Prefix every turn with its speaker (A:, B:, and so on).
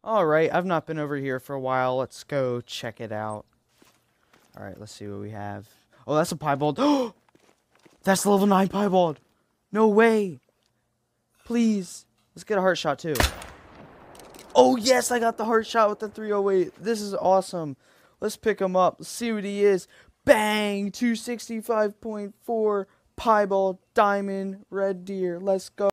A: Alright, I've not been over here for a while. Let's go check it out. Alright, let's see what we have. Oh, that's a piebald. That's the level 9 piebald. No way. Please. Let's get a heart shot too. Oh, yes, I got the heart shot with the 308. This is awesome. Let's pick him up. Let's see what he is. Bang! 265.4 piebald diamond red deer. Let's go.